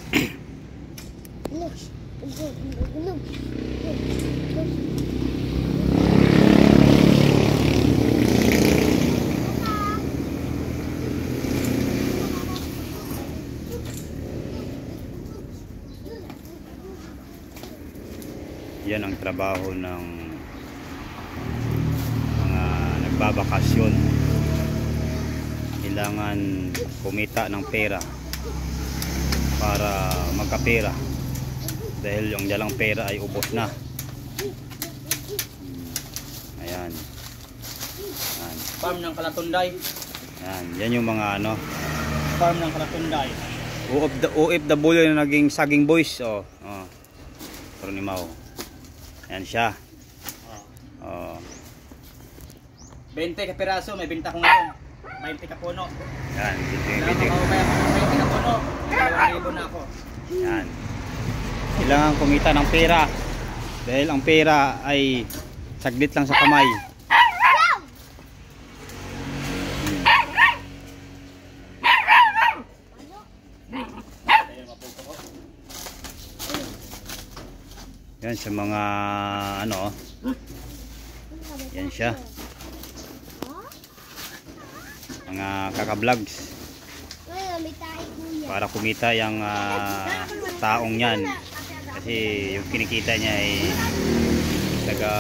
Yan ang trabaho ng mga nagbabakasyon. Kailangan kumita ng pera para magkapera, dahil yung dalang pera ay ubos na. Ayan. Ayan. Farm ng Kalatunday. Ayan. Yan yung mga ano, Farm ng Kalatunday. OFW na naging saging boys. Oh. Pero ni Mau. Ayan siya. 20 ka piraso, may binta ko ngayon. 20 ka puno. Yan, Kaya 20 ka puno. 2,000 na ako. yan. Kailangan kumita ng pera, dahil ang pera ay saglit lang sa kamay. Yan sa mga ano, yan siya, mga kaka-vlogs, para kumita yung taong yan, kasi yung kinikita niya ay taga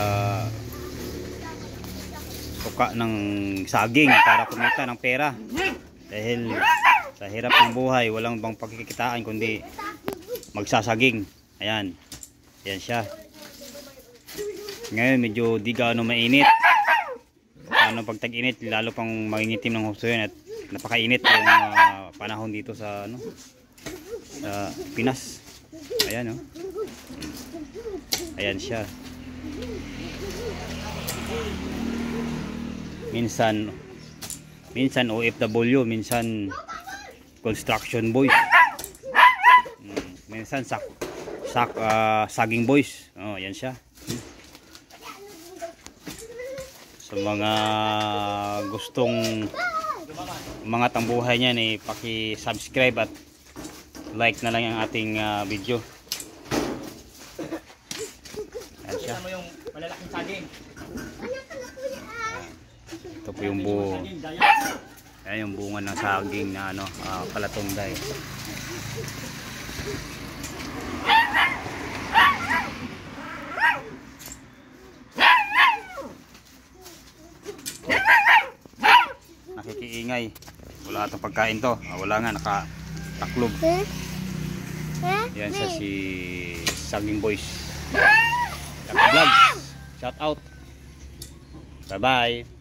suka ng saging para kumita ng pera, dahil sa hirap ng buhay walang bang pagkikitaan kundi magsasaging. Ayan. Yan siya. Ngayon medyo di gaano mainit. Ano pag tag-init lalo pang mangingitim ng husto yan, at napakainit yung panahon dito sa ano, sa Pinas. Ayan oh. Ayan siya. Minsan OFW, minsan construction boys. Minsan saging boys. Oh, yan siya. Sa mga gustong mga tambuhay niyan, paki-subscribe at like na lang ang ating video. Yan siya. Ano yung malalaking saging? Ito po yung ayan yung bunga ng saging na ano, Kalatunday. Nakikiingay, wala atong pagkain to. Wala nga, nakataklob. Yan siya, si Saging Boys Vlogs. Shout out, bye bye.